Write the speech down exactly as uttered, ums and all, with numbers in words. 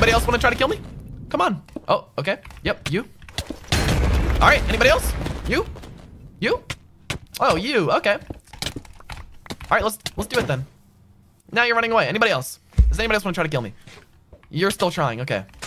Anybody else want to try to kill me? Come on. Oh, okay. Yep, you. All right, anybody else? You? You? Oh, you, okay. All right, let's let's do it then. Now you're running away. Anybody else? Does anybody else want to try to kill me? You're still trying, okay.